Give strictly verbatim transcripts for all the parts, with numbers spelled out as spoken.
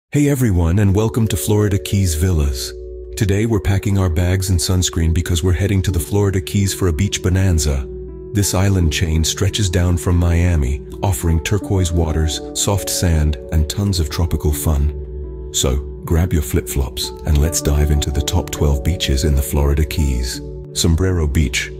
Hey everyone, and welcome to Florida Keys Villas. Today we're packing our bags and sunscreen because we're heading to the Florida Keys for a beach bonanza. This island chain stretches down from Miami, offering turquoise waters, soft sand, and tons of tropical fun. So, grab your flip-flops and let's dive into the top twelve beaches in the Florida Keys. Sombrero Beach,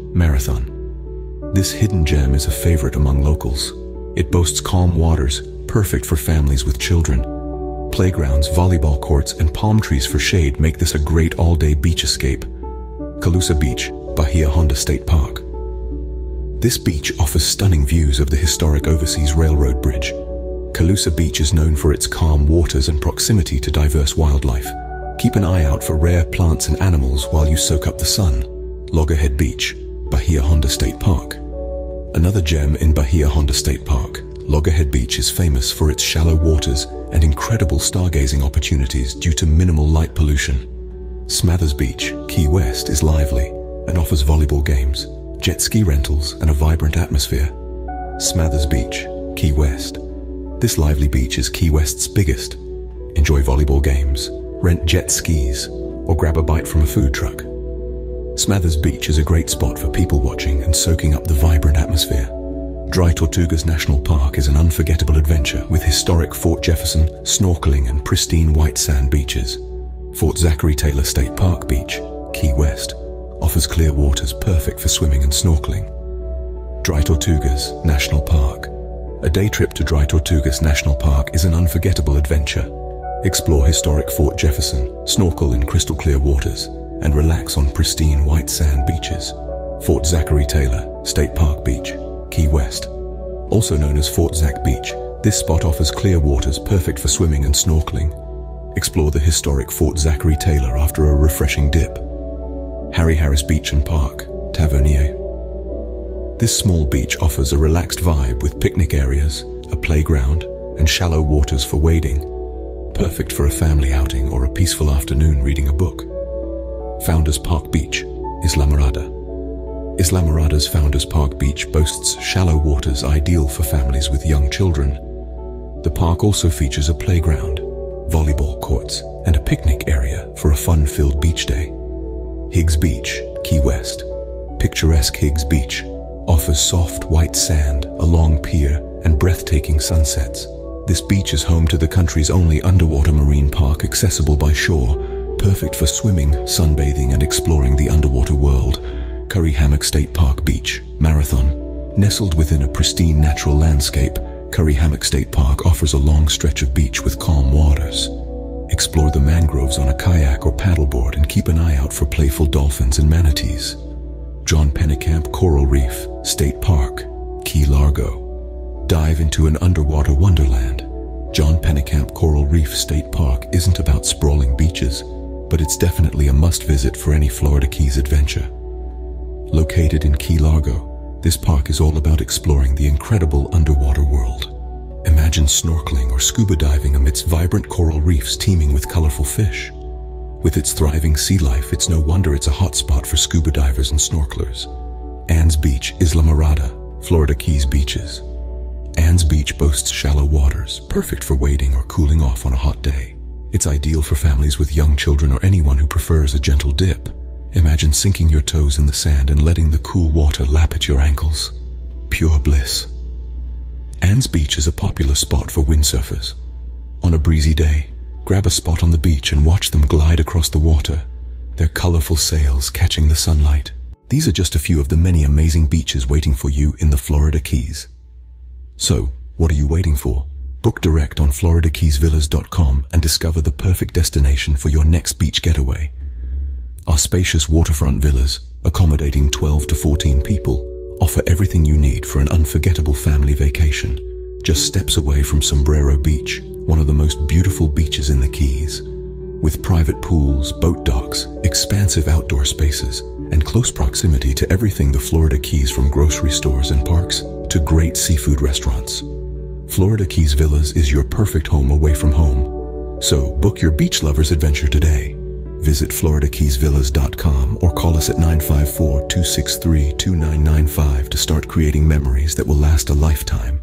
Marathon. This hidden gem is a favorite among locals. It boasts calm waters, perfect for families with children. Playgrounds, volleyball courts, and palm trees for shade make this a great all-day beach escape. Calusa Beach, Bahia Honda State Park. This beach offers stunning views of the historic Overseas Railroad Bridge. Calusa Beach is known for its calm waters and proximity to diverse wildlife. Keep an eye out for rare plants and animals while you soak up the sun. Loggerhead Beach, Bahia Honda State Park. Another gem in Bahia Honda State Park, Loggerhead Beach is famous for its shallow waters and incredible stargazing opportunities due to minimal light pollution. Smathers Beach, Key West is lively and offers volleyball games, jet ski rentals, and a vibrant atmosphere. Smathers Beach, Key West. This lively beach is Key West's biggest. Enjoy volleyball games, rent jet skis, or grab a bite from a food truck. Smathers Beach is a great spot for people watching and soaking up the vibrant atmosphere. Dry Tortugas National Park is an unforgettable adventure with historic Fort Jefferson, snorkeling, and pristine white sand beaches. Fort Zachary Taylor State Park Beach, Key West, offers clear waters perfect for swimming and snorkeling. Dry Tortugas National Park. A day trip to Dry Tortugas National Park is an unforgettable adventure. Explore historic Fort Jefferson, snorkel in crystal clear waters, and relax on pristine white sand beaches. Fort Zachary Taylor State Park Beach, Key West. Also known as Fort Zach Beach, this spot offers clear waters perfect for swimming and snorkeling. Explore the historic Fort Zachary Taylor after a refreshing dip. Harry Harris Beach and Park, Tavernier. This small beach offers a relaxed vibe with picnic areas, a playground, and shallow waters for wading. Perfect for a family outing or a peaceful afternoon reading a book. Founders Park Beach, Islamorada. Islamorada's Founders Park Beach boasts shallow waters ideal for families with young children. The park also features a playground, volleyball courts, and a picnic area for a fun-filled beach day. Higgs Beach, Key West. Picturesque Higgs Beach offers soft white sand, a long pier, and breathtaking sunsets. This beach is home to the country's only underwater marine park accessible by shore, perfect for swimming, sunbathing, and exploring the underwater world. Curry Hammock State Park Beach, Marathon. Nestled within a pristine natural landscape, Curry Hammock State Park offers a long stretch of beach with calm waters. Explore the mangroves on a kayak or paddleboard and keep an eye out for playful dolphins and manatees. John Pennekamp Coral Reef State Park, Key Largo. Dive into an underwater wonderland. John Pennekamp Coral Reef State Park isn't about sprawling beaches, but it's definitely a must-visit for any Florida Keys adventure. Located in Key Largo, this park is all about exploring the incredible underwater world. Imagine snorkeling or scuba diving amidst vibrant coral reefs teeming with colorful fish. With its thriving sea life, it's no wonder it's a hotspot for scuba divers and snorkelers. Ann's Beach, Islamorada, Florida Keys beaches. Ann's Beach boasts shallow waters, perfect for wading or cooling off on a hot day. It's ideal for families with young children or anyone who prefers a gentle dip. Imagine sinking your toes in the sand and letting the cool water lap at your ankles. Pure bliss. Ann's Beach is a popular spot for windsurfers. On a breezy day, grab a spot on the beach and watch them glide across the water, their colorful sails catching the sunlight. These are just a few of the many amazing beaches waiting for you in the Florida Keys. So, what are you waiting for? Book direct on florida keys villas dot com and discover the perfect destination for your next beach getaway. Our spacious waterfront villas, accommodating twelve to fourteen people, offer everything you need for an unforgettable family vacation. Just steps away from Sombrero Beach, one of the most beautiful beaches in the Keys. With private pools, boat docks, expansive outdoor spaces, and close proximity to everything the Florida Keys, from grocery stores and parks to great seafood restaurants. Florida Keys Villas is your perfect home away from home. So book your beach lovers adventure today. Visit florida keys villas dot com or call us at nine five four, two six three, two nine nine five to start creating memories that will last a lifetime.